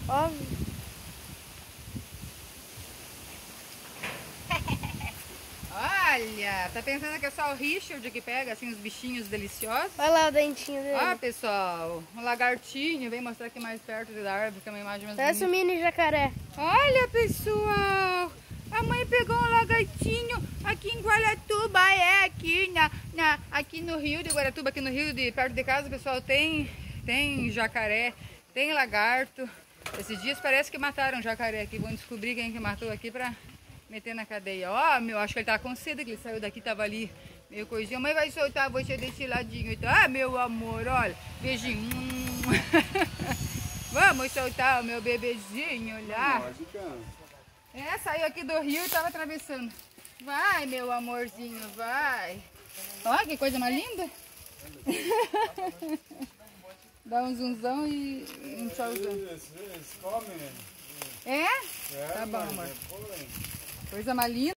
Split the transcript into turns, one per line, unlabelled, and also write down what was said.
Óbvio.
Olha, tá pensando que é só o Richard que pega assim os bichinhos deliciosos?
Olha lá o dentinho dele.
Ó, pessoal, um lagartinho. Vem mostrar aqui mais perto da árvore, que é uma imagem mais
Parece um
bonita.
mini jacaré.
Olha, pessoal, a mãe pegou um lagartinho aqui em Guaratuba, aqui no Rio de Guaratuba, aqui no Rio de perto de casa, pessoal, tem jacaré, tem lagarto. Esses dias parece que mataram um jacaré aqui, vão descobrir quem que matou aqui pra meter na cadeia. Ó, meu, acho que ele tá com sede, que ele saiu daqui, tava ali meio coisinha. Mãe vai soltar você desse ladinho, então. Ah, meu amor, olha, beijinho. Vamos soltar o meu bebezinho lá. É, saiu aqui do rio e tava atravessando. Vai, meu amorzinho, vai. Olha que coisa mais linda. Dá um zunzão e um tchauzão.
Eles comem.
É? Tá bom, amor. Coisa mais linda.